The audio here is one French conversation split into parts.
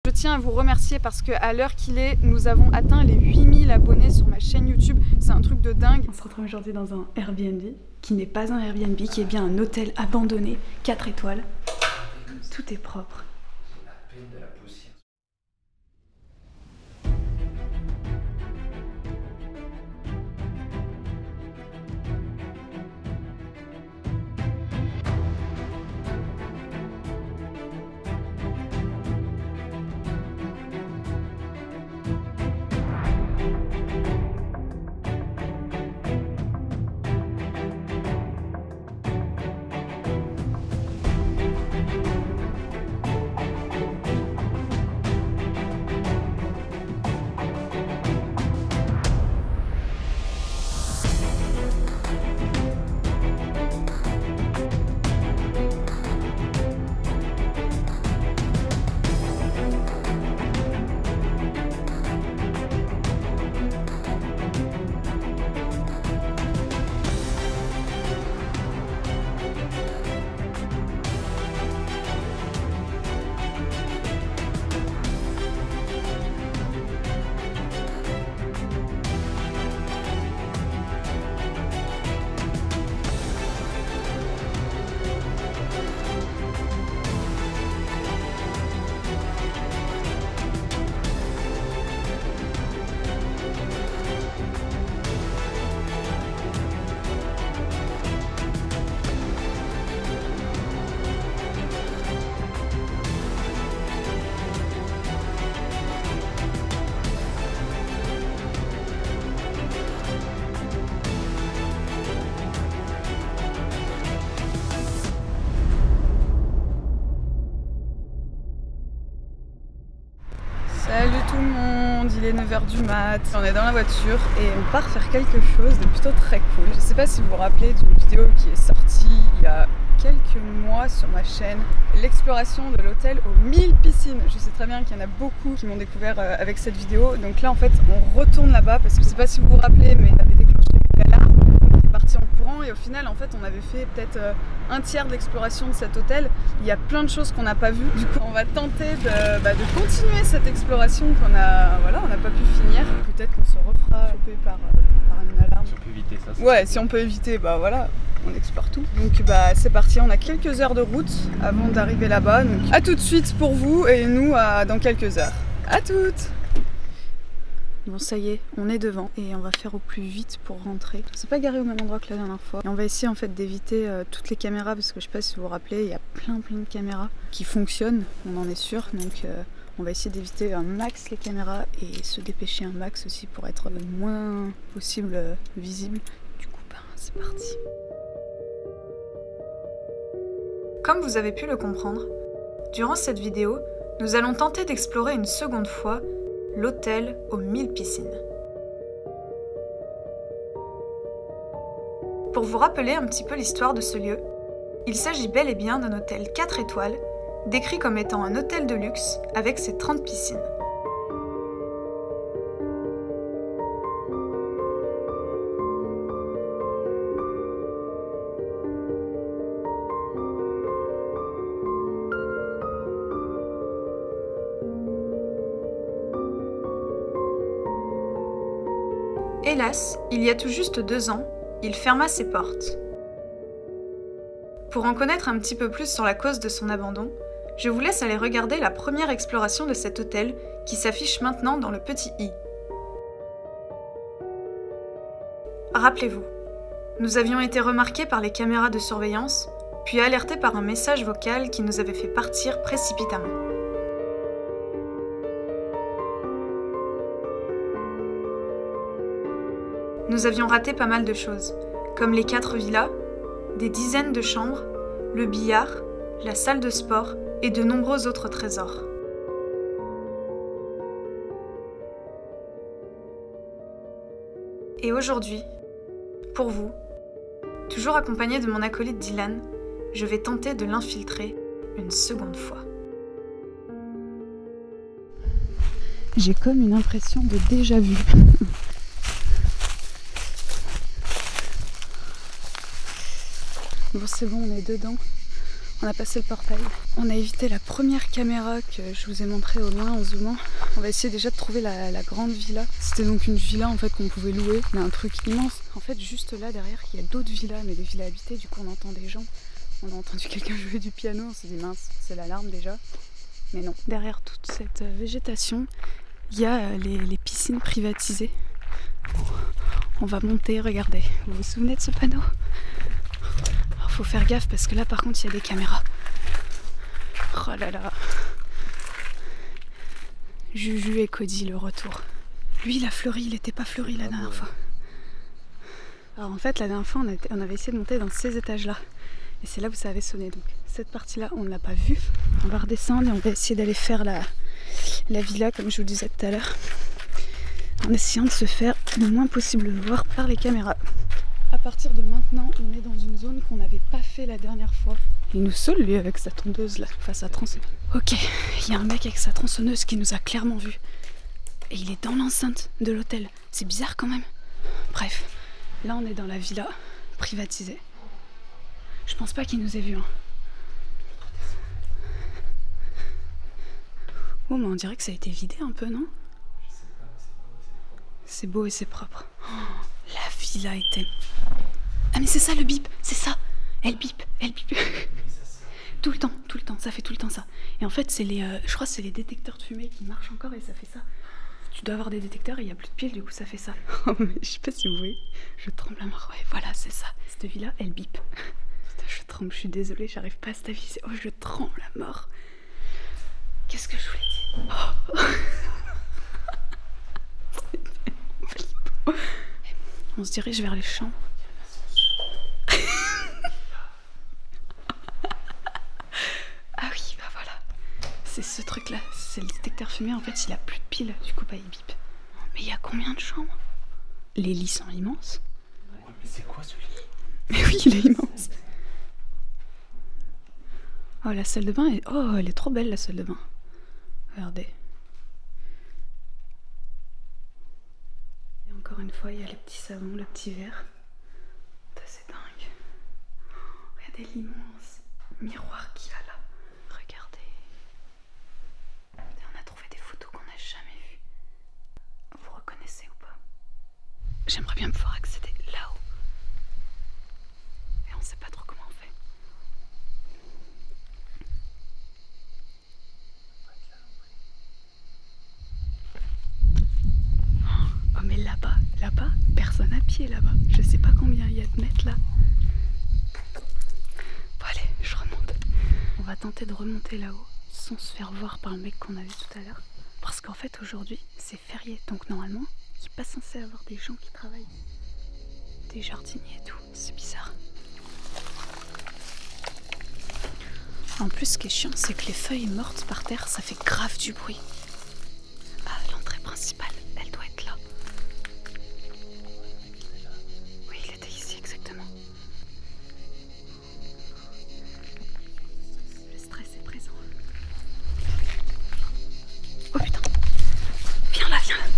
Je tiens à vous remercier parce qu'à l'heure qu'il est, nous avons atteint les 8000 abonnés sur ma chaîne YouTube. C'est un truc de dingue. On se retrouve aujourd'hui dans un Airbnb, qui n'est pas un Airbnb, qui est bien un hôtel abandonné, 4 étoiles. Tout est propre. J'ai la peine de la poussière. Salut tout le monde, il est 9h du mat, on est dans la voiture et on part faire quelque chose de plutôt très cool. Je sais pas si vous vous rappelez d'une vidéo qui est sortie il y a quelques mois sur ma chaîne, l'exploration de l'hôtel aux 1000 piscines. Je sais très bien qu'il y en a beaucoup qui m'ont découvert avec cette vidéo, donc là en fait on retourne là-bas parce que je sais pas si vous vous rappelez mais on avait déclenché l'alarme, on est parti en courant et au final en fait on avait fait peut-être un tiers de l'exploration de cet hôtel. Il y a plein de choses qu'on n'a pas vues, du coup on va tenter de continuer cette exploration qu'on a, voilà, on n'a pas pu finir. Peut-être qu'on se refera choper par une alarme. Si on peut éviter ça. Ouais, si on peut éviter, bah voilà, on explore tout. Donc bah c'est parti, on a quelques heures de route avant d'arriver là-bas. Donc à tout de suite pour vous et nous dans quelques heures. À toutes. Bon ça y est, on est devant et on va faire au plus vite pour rentrer. On s'est pas garé au même endroit que la dernière fois. Et on va essayer en fait d'éviter toutes les caméras parce que je sais pas si vous vous rappelez, il y a plein de caméras qui fonctionnent, on en est sûr. Donc on va essayer d'éviter un max les caméras et se dépêcher un max aussi pour être le moins possible visible. Du coup bah c'est parti. Comme vous avez pu le comprendre, durant cette vidéo, nous allons tenter d'explorer une seconde fois l'hôtel aux 1000 piscines. Pour vous rappeler un petit peu l'histoire de ce lieu, il s'agit bel et bien d'un hôtel 4 étoiles, décrit comme étant un hôtel de luxe avec ses 30 piscines. Hélas, il y a tout juste 2 ans, il ferma ses portes. Pour en connaître un petit peu plus sur la cause de son abandon, je vous laisse aller regarder la première exploration de cet hôtel qui s'affiche maintenant dans le petit i. Rappelez-vous, nous avions été remarqués par les caméras de surveillance, puis alertés par un message vocal qui nous avait fait partir précipitamment. Nous avions raté pas mal de choses, comme les 4 villas, des dizaines de chambres, le billard, la salle de sport et de nombreux autres trésors. Et aujourd'hui, pour vous, toujours accompagné de mon acolyte Dylan, je vais tenter de l'infiltrer une seconde fois. J'ai comme une impression de déjà-vu. Bon c'est bon, on est dedans. On a passé le portail. On a évité la première caméra que je vous ai montrée au loin en zoomant. On va essayer déjà de trouver la grande villa. C'était donc une villa en fait qu'on pouvait louer, mais un truc immense. En fait juste là derrière il y a d'autres villas, mais des villas habitées, du coup on entend des gens. On a entendu quelqu'un jouer du piano, on s'est dit mince, c'est l'alarme déjà. Mais non. Derrière toute cette végétation, il y a les piscines privatisées. On va monter, regardez. Vous vous souvenez de ce panneau? Alors faut faire gaffe parce que là par contre il y a des caméras. Oh là là. Juju et Cody, le retour. Lui il a fleuri, il n'était pas fleuri la dernière fois. Alors en fait la dernière fois on avait essayé de monter dans ces étages là. Et c'est là où ça avait sonné. Donc cette partie là on ne l'a pas vue. On va redescendre et on va essayer d'aller faire la villa comme je vous le disais tout à l'heure. En essayant de se faire le moins possible voir par les caméras. À partir de maintenant, on est dans une zone qu'on n'avait pas fait la dernière fois. Il nous saoule lui avec sa tondeuse là, enfin sa tronçonneuse. Ok, il y a un mec avec sa tronçonneuse qui nous a clairement vus. Et il est dans l'enceinte de l'hôtel. C'est bizarre quand même. Bref, là on est dans la villa privatisée. Je pense pas qu'il nous ait vus. Hein. Oh mais on dirait que ça a été vidé un peu, non? C'est beau et c'est propre. Oh, la villa était... Ah mais c'est ça le bip, c'est ça. Elle bip, elle bip. Tout le temps, ça fait tout le temps ça. Et en fait c'est les, je crois que c'est les détecteurs de fumée qui marchent encore et ça fait ça. Tu dois avoir des détecteurs et il n'y a plus de piles, du coup ça fait ça. Oh mais je sais pas si vous voyez, je tremble à mort. Ouais voilà c'est ça, cette villa elle bip. Putain, je tremble, je suis désolée, j'arrive pas à stabiliser. Oh je tremble à mort. Qu'est-ce que je voulais dire? Oh. On se dirige vers les champs. Ah oui, bah voilà. C'est ce truc là, c'est le détecteur fumée. En fait il a plus de piles, du coup bah il bip. Mais il y a combien de chambres? Les lits sont immenses. Mais c'est quoi ce lit? Mais oui il est immense. Oh la salle de bain est... Oh elle est trop belle la salle de bain. Regardez. Encore une fois, il y a les petits savons, le petit verre. C'est dingue. Regardez l'immense miroir qu'il y a là. Regardez. On a trouvé des photos qu'on n'a jamais vues. Vous reconnaissez ou pas? J'aimerais bien pouvoir accéder là-haut. Et on sait pas trop comment on fait. Oh mais là-bas, personne à pied là-bas. Je sais pas combien il y a de mètres là. Bon allez, je remonte. On va tenter de remonter là-haut sans se faire voir par le mec qu'on a vu tout à l'heure. Parce qu'en fait aujourd'hui c'est férié. Donc normalement il n'est pas censé avoir des gens qui travaillent. Des jardiniers et tout. C'est bizarre. En plus ce qui est chiant c'est que les feuilles mortes par terre ça fait grave du bruit. Ah l'entrée principale elle doit être là. Oh putain, viens là, viens là.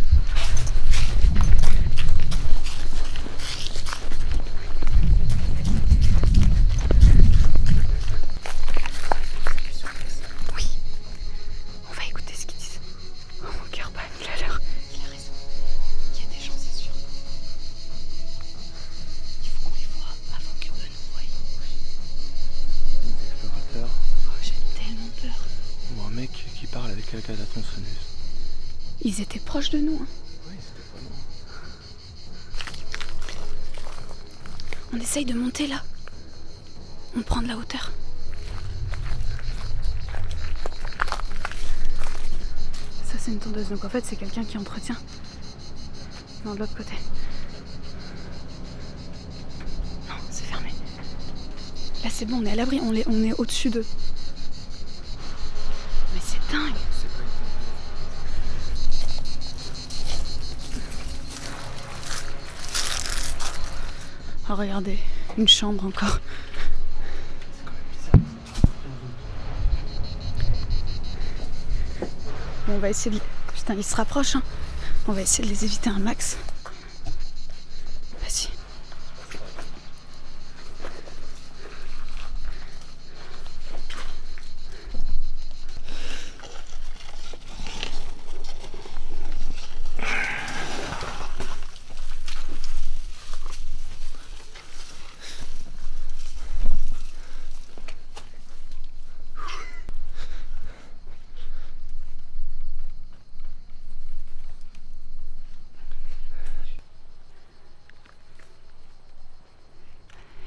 Oui, on va écouter ce qu'ils disent. Oh mon cœur bat, il a l'air. Il a raison. Il y a des gens, c'est sûr. Il faut qu'on les voit avant qu'eux nous voient. Des explorateurs. Oh, j'ai tellement peur. Ou un mec qui parle avec quelqu'un à la tronçonneuse. Ils étaient proches de nous. Hein. Oui, c'était pas loin. On essaye de monter là. On prend de la hauteur. Ça c'est une tondeuse, donc en fait c'est quelqu'un qui entretient. Non, de l'autre côté. Non, c'est fermé. Là c'est bon, on est à l'abri, on est au-dessus d'eux. Mais c'est dingue. Oh regardez, une chambre encore. C'est quand même bizarre. Bon, on va essayer de... Putain, ils se rapprochent, hein. On va essayer de les éviter un max. Vas-y.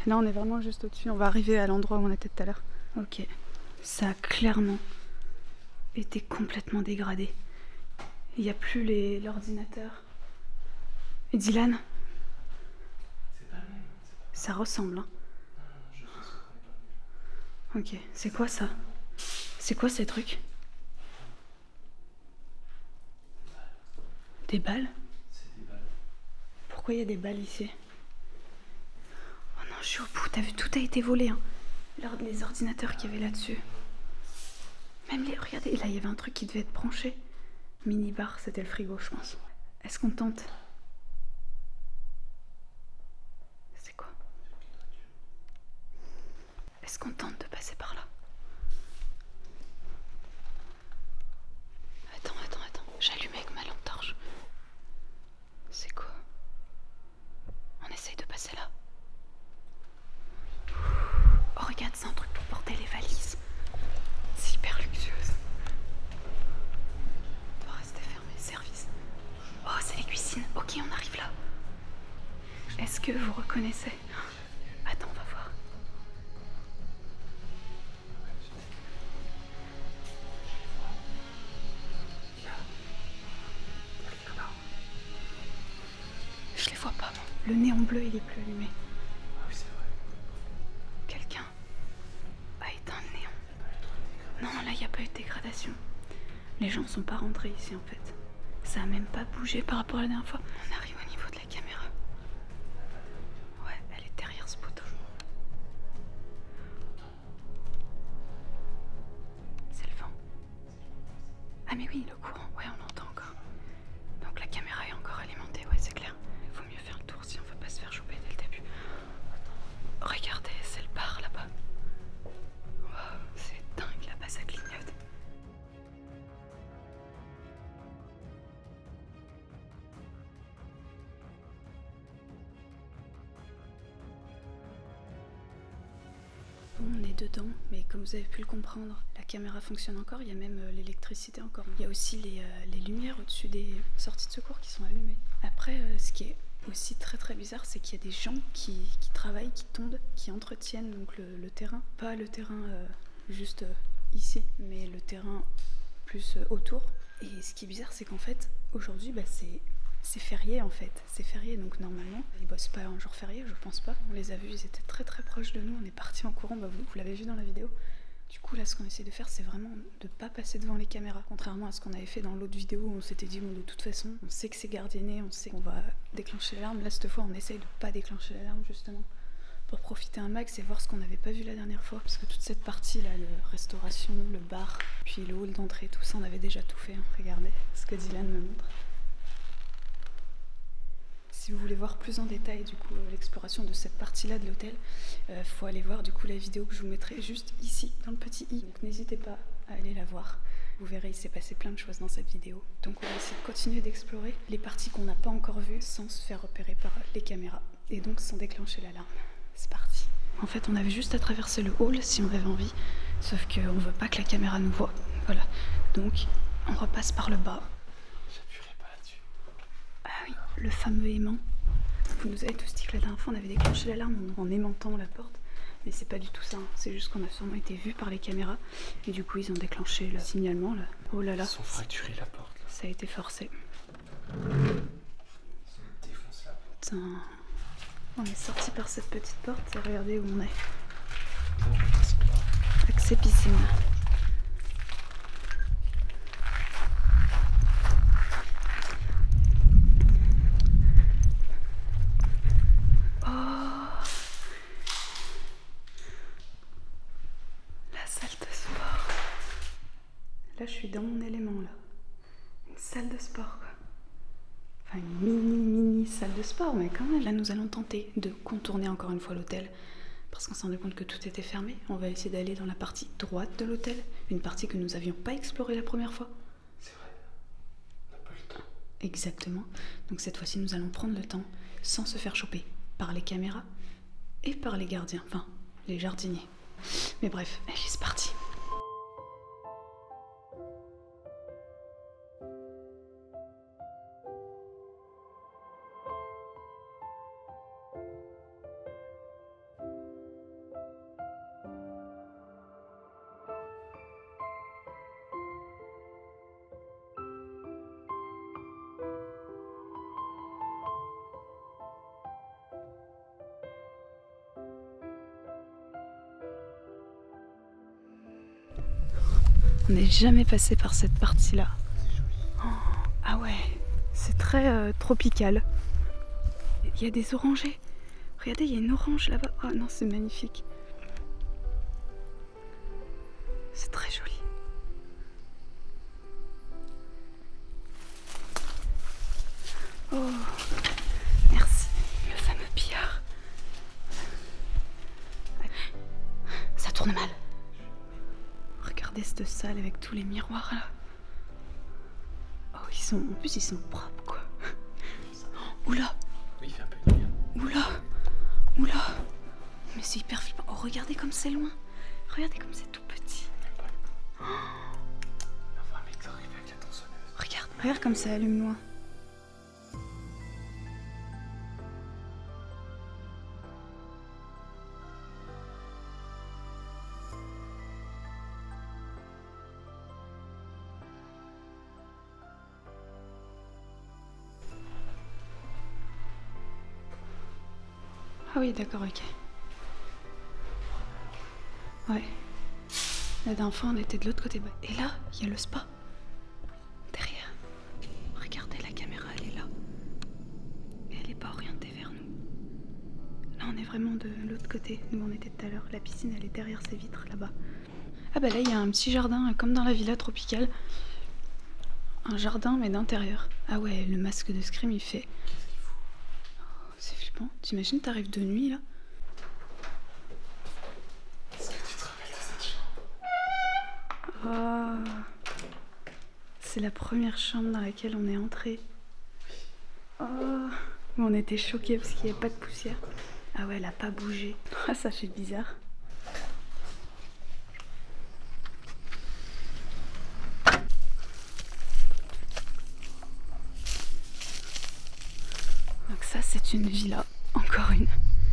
Là on est vraiment juste au-dessus, on va arriver à l'endroit où on était tout à l'heure. Ok, ça a clairement été complètement dégradé. Il n'y a plus l'ordinateur. Et Dylan? C'est pas le même. Ça ressemble, hein. Je sais ce qu'on est pas venu. Ok, c'est quoi ça? C'est quoi ces trucs? Des balles? C'est des balles. Pourquoi il y a des balles ici? Oh non, je suis au bout, t'as vu, tout a été volé, hein. Les ordinateurs qu'il y avait là-dessus. Même les... Regardez, là il y avait un truc qui devait être branché. Mini-bar, c'était le frigo, je pense. Est-ce qu'on tente? C'est quoi? Est-ce qu'on tente de passer par là? Attends. J'allume avec ma lampe torche. C'est quoi? On essaye de passer là. Oh regarde, c'est un truc pour porter les valises. C'est hyper luxueuse. On doit rester fermé, service. Oh, c'est les cuisines. Ok, on arrive là. Est-ce que vous reconnaissez? Attends, on va voir. Je les vois pas, moi. Le néon bleu, il est plus allumé. Ah oui, c'est vrai. Quelqu'un a éteint le néon. Non, là, il n'y a pas eu de dégradation. Les gens sont pas rentrés ici, en fait. Ça a même pas bougé par rapport à la dernière fois. On arrive au niveau de la caméra. Ouais, elle est derrière ce poteau. C'est le vent. Ah mais oui, le courant. Ouais, on l'entend encore. Donc la caméra est encore alimentée, ouais, c'est clair. Il vaut mieux faire le tour si on veut pas se faire choper dès le début. Regardez, c'est le bar là-bas. Wow, c'est dingue, là-bas ça clignote. On est dedans, mais comme vous avez pu le comprendre, la caméra fonctionne encore, il y a même l'électricité encore. Il y a aussi les lumières au-dessus des sorties de secours qui sont allumées. Après, ce qui est aussi très bizarre, c'est qu'il y a des gens qui travaillent, qui tondent, qui entretiennent donc le terrain. Pas le terrain juste ici, mais le terrain plus autour. Et ce qui est bizarre, c'est qu'en fait, aujourd'hui, c'est férié en fait, c'est férié donc normalement ils bossent pas un jour férié, je pense pas. On les a vus, ils étaient très proches de nous, on est partis en courant, vous l'avez vu dans la vidéo. Du coup là ce qu'on essaie de faire c'est vraiment de pas passer devant les caméras, contrairement à ce qu'on avait fait dans l'autre vidéo où on s'était dit bon de toute façon on sait que c'est gardienné, on sait qu'on va déclencher l'alarme. Là cette fois on essaye de pas déclencher l'alarme justement pour profiter un max et voir ce qu'on n'avait pas vu la dernière fois, parce que toute cette partie là, la restauration, le bar, puis le hall d'entrée, tout ça on avait déjà tout fait, hein. Regardez ce que Dylan me montre. Si vous voulez voir plus en détail du coup l'exploration de cette partie-là de l'hôtel, faut aller voir du coup la vidéo que je vous mettrai juste ici dans le petit i. Donc n'hésitez pas à aller la voir. Vous verrez, il s'est passé plein de choses dans cette vidéo. Donc on va essayer de continuer d'explorer les parties qu'on n'a pas encore vues sans se faire repérer par les caméras et donc sans déclencher l'alarme. C'est parti. En fait, on avait juste à traverser le hall si on avait envie, sauf qu'on veut pas que la caméra nous voit. Voilà. Donc on repasse par le bas. J'appuierai pas là-dessus. Ah oui, le fameux aimant. Vous nous avez tous dit que la dernière fois on avait déclenché l'alarme en aimantant la porte, mais c'est pas du tout ça, hein. C'est juste qu'on a sûrement été vus par les caméras et du coup ils ont déclenché le signalement là. Oh là là, Ils ont fracturé la porte là. ça a été forcé. Ils défoncent la porte. Putain. On est sorti par cette petite porte et regardez où on est. Accès piscine. Là, je suis dans mon élément, là. Une salle de sport, quoi. Enfin, une mini salle de sport, mais quand même. Là, nous allons tenter de contourner encore une fois l'hôtel, parce qu'on s'est rendu compte que tout était fermé. On va essayer d'aller dans la partie droite de l'hôtel, une partie que nous n'avions pas explorée la première fois. C'est vrai, on n'a pas le temps. Exactement. Donc cette fois-ci, nous allons prendre le temps, sans se faire choper par les caméras et par les gardiens, enfin, les jardiniers. Mais bref, allez, c'est parti. On n'est jamais passé par cette partie-là. Oh, ah ouais, c'est très tropical. Il y a des orangers. Regardez, il y a une orange là-bas. Oh non, c'est magnifique. C'est très joli. Oh, merci. Le fameux billard. Ça tourne mal. Regardez cette salle avec tous les miroirs là. Oh, en plus ils sont propres quoi. Oula. Oui, il fait un peu de lumière. Oula. Oula. Mais c'est hyper flippant. Oh, regardez comme c'est loin. Regardez comme c'est tout petit. On va voir un mec arriver avec la tronçonneuse. Regarde comme ça allume loin. Ah oui, d'accord, ok. Ouais. La dernière fois, on était de l'autre côté. Et là, il y a le spa. Derrière. Regardez, la caméra, elle est là. Et elle n'est pas orientée vers nous. Là, on est vraiment de l'autre côté, où on était tout à l'heure. La piscine, elle est derrière ces vitres, là-bas. Ah bah là, il y a un petit jardin, comme dans la villa tropicale. Un jardin, mais d'intérieur. Ah ouais, le masque de Scream, il fait... C'est flippant. T'imagines, t'arrives de nuit là. Est-ce que tu te rappelles de cette chambre? Oh. C'est la première chambre dans laquelle on est entré. Oh. On était choqués parce qu'il n'y avait pas de poussière. Ah ouais, elle a pas bougé. Ah, ça fait bizarre. Donc ça, c'est une villa. Encore une.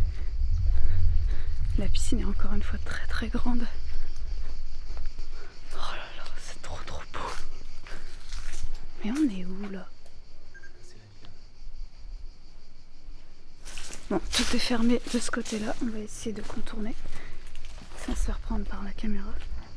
La piscine est encore une fois très très grande. Oh là là, c'est trop trop beau. Mais on est où là? Bon, tout est fermé de ce côté-là. On va essayer de contourner sans se faire prendre par la caméra.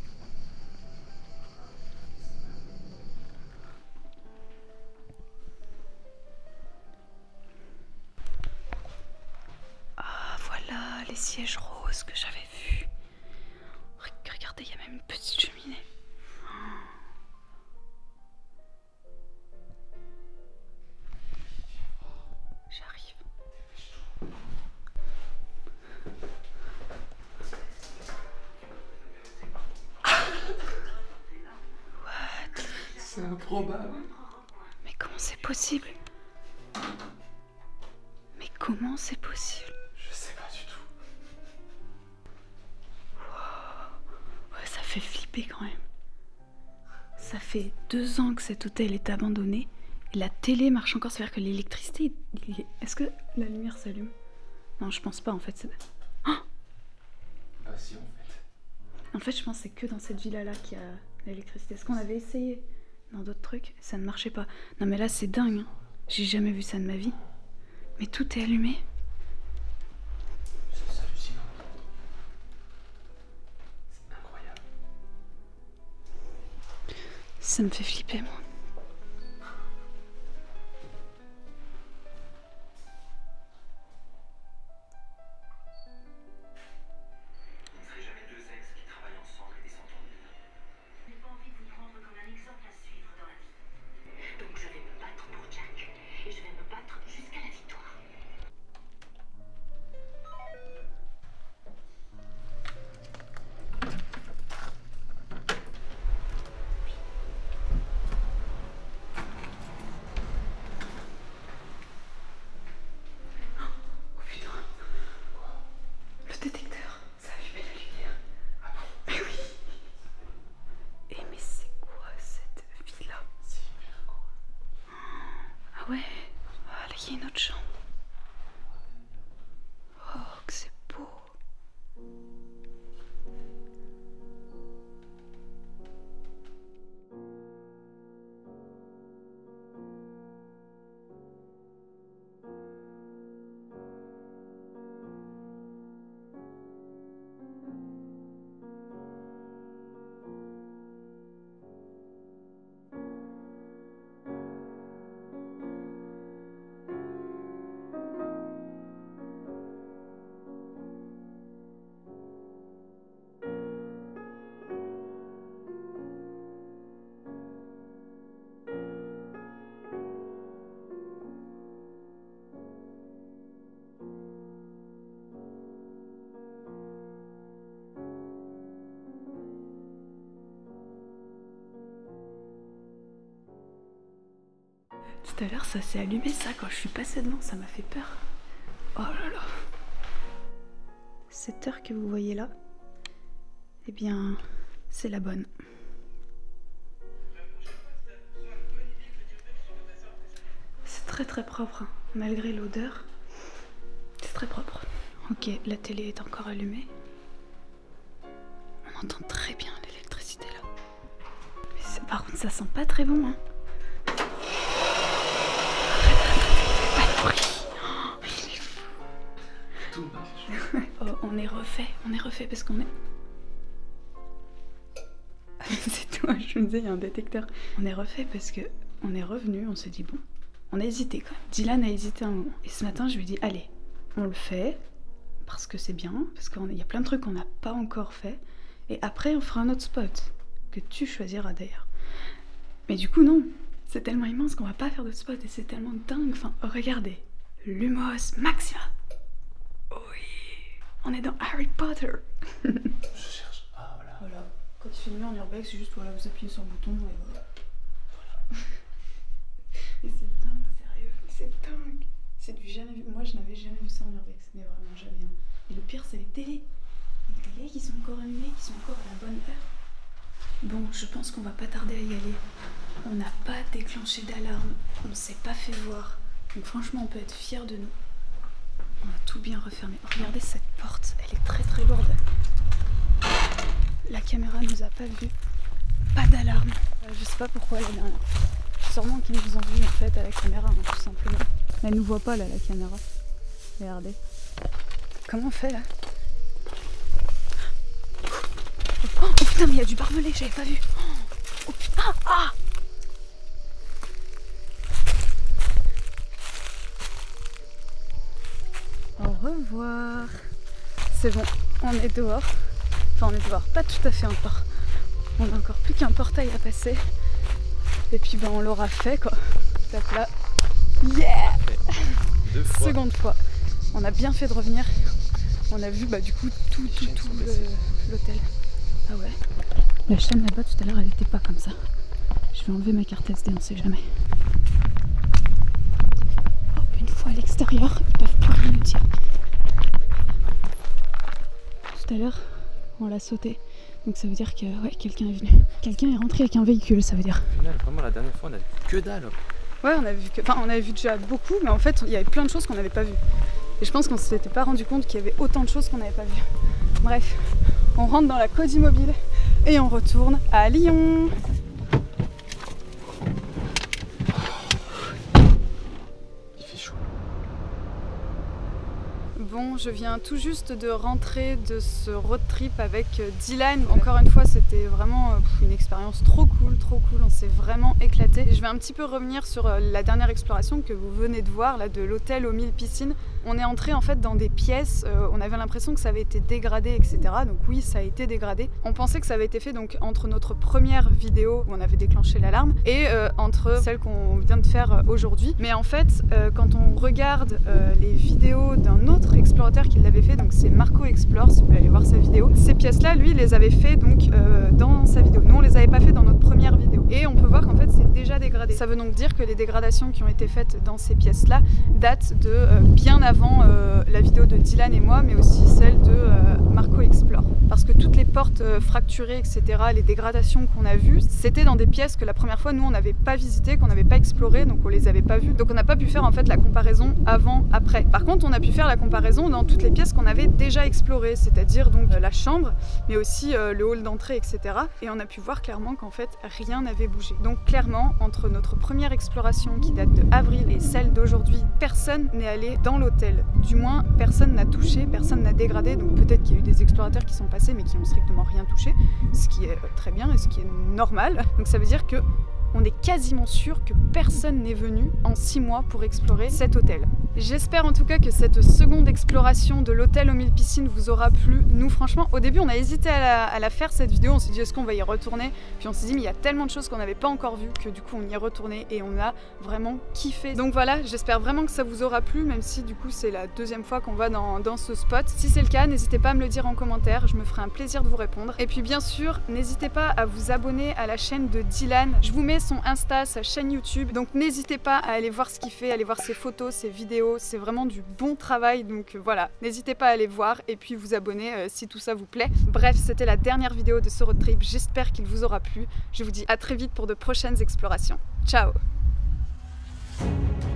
Ah, voilà les sièges roses que j'avais vus. Regardez, il y a même une petite cheminée. J'arrive. What? C'est improbable. Mais comment c'est possible? Mais comment c'est possible? Je sais pas du tout. Ouais, ça fait flipper quand même. Ça fait 2 ans que cet hôtel est abandonné. Et la télé marche encore, c'est-à-dire que l'électricité... Est-ce que la lumière s'allume? Non, je pense pas en fait. Oh, Bah si, en fait. en fait, je pense que c'est que dans cette villa-là qu'il y a l'électricité. Est-ce qu'on avait essayé dans d'autres trucs? Ça ne marchait pas. Non mais là, c'est dingue. Hein. J'ai jamais vu ça de ma vie. Mais tout est allumé. C'est hallucinant. C'est incroyable. Ça me fait flipper, moi. Donc je vais me battre pour Jack et je vais me battre jusqu'à la victoire. Oh putain. Le détecteur, ça allumait la lumière. Ah bon? Mais oui. Et mais c'est quoi cette villa? C'est hyper cool. Ah ouais. Ah là, il y a une autre chambre. Oh, que c'est beau. Tout à l'heure, ça s'est allumé, ça, quand je suis passée devant, ça m'a fait peur. Oh là là. Cette heure que vous voyez là, eh bien, c'est la bonne. C'est très très propre, hein. Malgré l'odeur, c'est très propre. Ok, la télé est encore allumée. On entend très bien l'électricité là. Mais par contre, ça sent pas très bon, hein. Pas de bruit. Oh, il est fou. Tout marche. Oh, on est refait parce qu'on est... C'est toi, je me disais, il y a un détecteur. On est refait parce que on est revenu, on s'est dit bon, on a hésité quand même. Dylan a hésité un moment. Et ce matin, je lui ai dit, allez, on le fait, parce que c'est bien, parce qu'il y a plein de trucs qu'on n'a pas encore fait. Et après, on fera un autre spot, que tu choisiras d'ailleurs. Mais du coup, non, c'est tellement immense qu'on va pas faire de spot et c'est tellement dingue. Enfin, regardez, Lumos Maxima. Oui, on est dans Harry Potter. Je cherche. Ah voilà. Voilà, quand tu filmes en urbex, c'est juste voilà, vous appuyez sur le bouton et voilà. Et c'est dingue, sérieux, c'est dingue. C'est du jamais vu. Moi, je n'avais jamais vu ça en urbex, mais vraiment jamais. Et le pire, c'est les télés. Les télés qui sont encore allumées, qui sont encore à la bonne heure. Bon, je pense qu'on va pas tarder à y aller. On n'a pas déclenché d'alarme, on s'est pas fait voir. Donc franchement, on peut être fiers de nous. On a tout bien refermé. Regardez cette porte, elle est très très lourde. La caméra nous a pas vus. Pas d'alarme. Je sais pas pourquoi la dernière fois. Sûrement qu'ils nous ont vus en fait à la caméra, hein, tout simplement. Elle nous voit pas là, la caméra. Regardez. Comment on fait là? Oh putain, mais il y a du barbelé, j'avais pas vu. Oh putain, ah! Au revoir. C'est bon, on est dehors. Enfin, on est dehors, pas tout à fait encore. On a encore plus qu'un portail à passer. Et puis ben on l'aura fait quoi. Tape là. Yeah! 2 fois. Seconde fois. On a bien fait de revenir. On a vu bah du coup tout l'hôtel. Ah ouais. La chaîne là-bas tout à l'heure elle était pas comme ça. Je vais enlever ma carte SD, on sait jamais. Oh, une fois à l'extérieur, ils peuvent plus rien nous dire. Tout à l'heure, on l'a sauté. Donc ça veut dire que ouais, quelqu'un est venu. Quelqu'un est rentré avec un véhicule, ça veut dire. Au final, vraiment la dernière fois on a vu que dalle. Ouais, on avait vu déjà beaucoup, mais en fait il y avait plein de choses qu'on n'avait pas vues. Et je pense qu'on ne s'était pas rendu compte qu'il y avait autant de choses qu'on n'avait pas vues. Bref, on rentre dans la Codimobile et on retourne à Lyon. Il fait chaud. Bon, je viens tout juste de rentrer de ce road trip avec Dylan. Encore une fois, c'était vraiment une expérience trop cool, on s'est vraiment éclaté. Je vais un petit peu revenir sur la dernière exploration que vous venez de voir, là, de l'hôtel aux 1000 piscines. On est entré en fait dans des pièces, on avait l'impression que ça avait été dégradé, etc. Donc oui, ça a été dégradé. On pensait que ça avait été fait donc entre notre première vidéo où on avait déclenché l'alarme et entre celle qu'on vient de faire aujourd'hui. Mais en fait, quand on regarde les vidéos d'un autre explorateur qui l'avait fait, donc c'est Marco Explore, si vous voulez aller voir sa vidéo, ces pièces-là, lui, il les avait fait donc dans sa vidéo. Nous, on les avait pas fait dans notre première vidéo. Et on peut voir qu'en fait, c'est déjà dégradé. Ça veut donc dire que les dégradations qui ont été faites dans ces pièces-là datent de bien avant la vidéo de Dylan et moi, mais aussi celle de Marco Explore. Parce que toutes les portes fracturées, etc., les dégradations qu'on a vues, c'était dans des pièces que la première fois, nous, on n'avait pas visitées, qu'on n'avait pas explorées, donc on les avait pas vues. Donc on n'a pas pu faire en fait la comparaison avant-après. Par contre, on a pu faire la comparaison dans toutes les pièces qu'on avait déjà explorées, c'est-à-dire donc la chambre, mais aussi le hall d'entrée, etc. Et on a pu voir clairement qu'en fait, rien n'avait bougé. Donc clairement, entre notre première exploration qui date de avril et celle d'aujourd'hui, personne n'est allé dans l'hôtel. Du moins, personne n'a touché, personne n'a dégradé. Donc peut-être qu'il y a eu des explorateurs qui sont passés mais qui n'ont strictement rien touché, ce qui est très bien et ce qui est normal. Donc ça veut dire que on est quasiment sûr que personne n'est venu en 6 mois pour explorer cet hôtel. J'espère en tout cas que cette seconde exploration de l'hôtel aux 1000 piscines vous aura plu. Nous franchement au début on a hésité à la faire cette vidéo, on s'est dit est-ce qu'on va y retourner, puis on s'est dit mais il y a tellement de choses qu'on n'avait pas encore vues que du coup on y est retourné et on a vraiment kiffé. Donc voilà, j'espère vraiment que ça vous aura plu, même si du coup c'est la deuxième fois qu'on va dans ce spot. Si c'est le cas, n'hésitez pas à me le dire en commentaire, je me ferai un plaisir de vous répondre. Et puis bien sûr, n'hésitez pas à vous abonner à la chaîne de Dylan. Je vous mets son Insta, sa chaîne YouTube, donc n'hésitez pas à aller voir ce qu'il fait, aller voir ses photos, ses vidéos. C'est vraiment du bon travail, donc voilà, n'hésitez pas à aller voir et puis vous abonner si tout ça vous plaît. Bref, c'était la dernière vidéo de ce road trip, j'espère qu'il vous aura plu. Je vous dis à très vite pour de prochaines explorations. Ciao!